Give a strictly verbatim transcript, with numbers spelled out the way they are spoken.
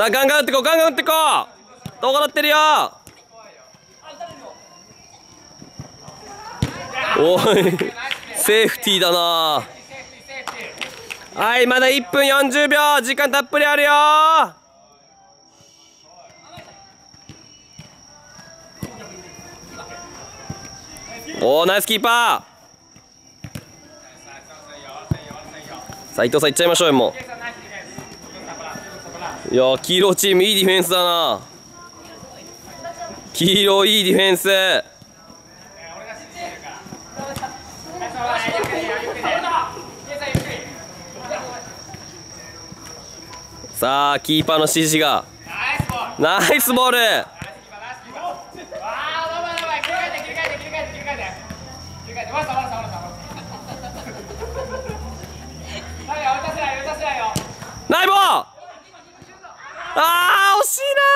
さあガンガン打ってこう、ガンガン打ってこう。どこなってるよ。おいセーフティーだな。はい、まだいっぷんよんじゅうびょう、時間たっぷりあるよ。おお、ナイスキーパー。斉藤さんいっちゃいましょうよ。もういや、黄色チームいいディフェンスだな。黄色いいディフェンス。さあキーパーの指示がナイスボール。ナイボー。あー惜しいな